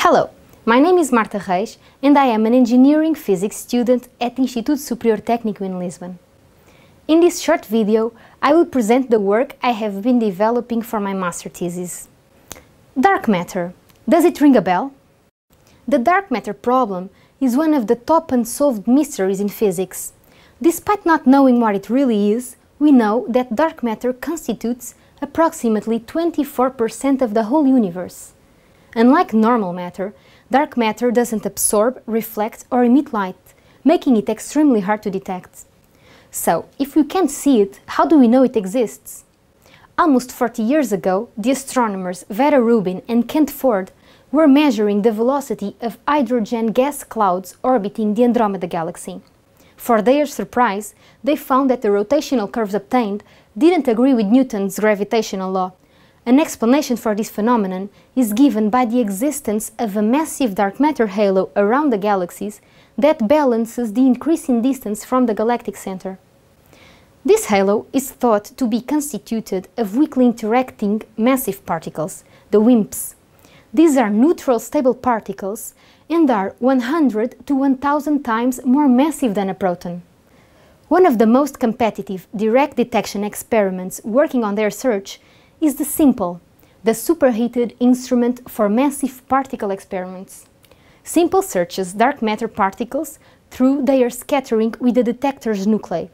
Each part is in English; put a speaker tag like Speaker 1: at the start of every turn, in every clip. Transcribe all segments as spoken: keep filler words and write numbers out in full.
Speaker 1: Hello, my name is Marta Reis and I am an engineering physics student at Instituto Superior Técnico in Lisbon. In this short video, I will present the work I have been developing for my master thesis. Dark matter. Does it ring a bell? The dark matter problem is one of the top unsolved mysteries in physics. Despite not knowing what it really is, we know that dark matter constitutes approximately twenty-four percent of the whole universe. Unlike normal matter, dark matter doesn't absorb, reflect or emit light, making it extremely hard to detect. So, if we can't see it, how do we know it exists? Almost forty years ago, the astronomers Vera Rubin and Kent Ford were measuring the velocity of hydrogen gas clouds orbiting the Andromeda galaxy. For their surprise, they found that the rotational curves obtained didn't agree with Newton's gravitational law. An explanation for this phenomenon is given by the existence of a massive dark matter halo around the galaxies that balances the increasing distance from the galactic center. This halo is thought to be constituted of weakly interacting massive particles, the WIMPs. These are neutral stable particles and are one hundred to one thousand times more massive than a proton. One of the most competitive direct detection experiments working on their search is the SIMPLE, the Superheated Instrument for Massive Particle Experiments. SIMPLE searches dark matter particles through their scattering with the detector's nuclei.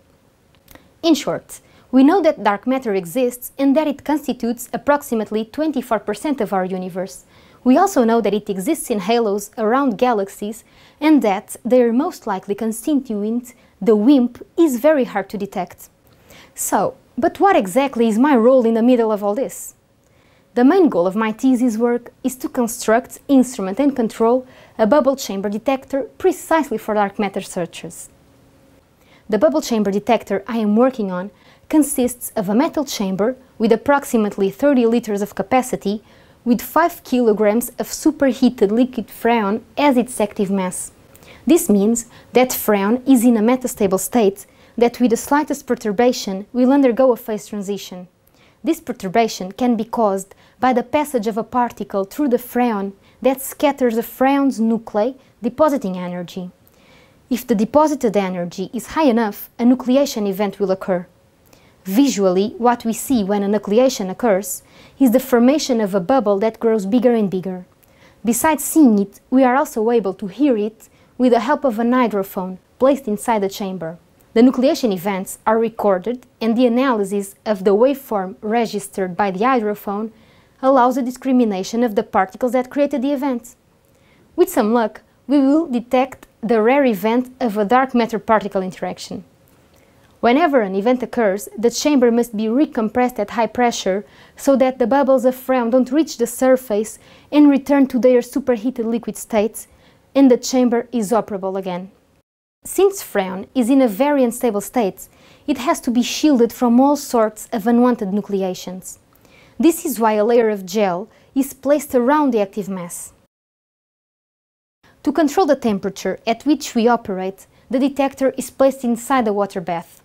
Speaker 1: In short, we know that dark matter exists and that it constitutes approximately twenty-four percent of our universe. We also know that it exists in halos around galaxies and that their most likely constituent, the WIMP, is very hard to detect. So, but what exactly is my role in the middle of all this? The main goal of my thesis work is to construct, instrument and control a bubble chamber detector precisely for dark matter searches. The bubble chamber detector I am working on consists of a metal chamber with approximately thirty liters of capacity with five kilograms of superheated liquid freon as its active mass. This means that freon is in a metastable state that with the slightest perturbation will undergo a phase transition. This perturbation can be caused by the passage of a particle through the freon that scatters the freon's nuclei, depositing energy. If the deposited energy is high enough, a nucleation event will occur. Visually, what we see when a nucleation occurs is the formation of a bubble that grows bigger and bigger. Besides seeing it, we are also able to hear it with the help of an hydrophone placed inside the chamber. The nucleation events are recorded and the analysis of the waveform registered by the hydrophone allows a discrimination of the particles that created the event. With some luck, we will detect the rare event of a dark matter particle interaction. Whenever an event occurs, the chamber must be recompressed at high pressure so that the bubbles of freon don't reach the surface and return to their superheated liquid states, and the chamber is operable again. Since freon is in a very unstable state, it has to be shielded from all sorts of unwanted nucleations. This is why a layer of gel is placed around the active mass. To control the temperature at which we operate, the detector is placed inside a water bath.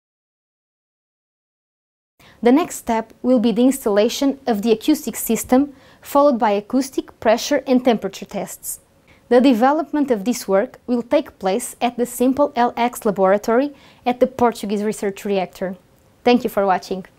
Speaker 1: The next step will be the installation of the acoustic system, followed by acoustic, pressure and temperature tests. The development of this work will take place at the SIMPLE L X laboratory at the Portuguese Research Reactor. Thank you for watching.